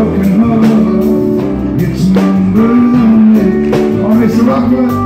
broken heart, it's numbers only. Oh, Mr. Rockwood.